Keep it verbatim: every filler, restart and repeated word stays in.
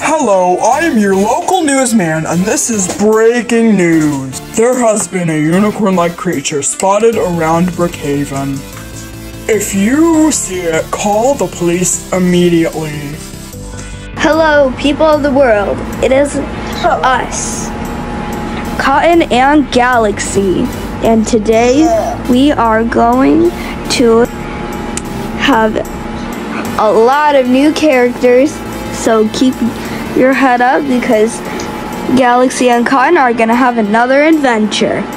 Hello, I am your local newsman, and this is breaking news. There has been a unicorn-like creature spotted around Brookhaven. If you see it, call the police immediately. Hello, people of the world. It is us, Cotton and Galaxy, and today we are going to have a lot of new characters, so keep your head up because Galaxy and Cotton are going to have another adventure.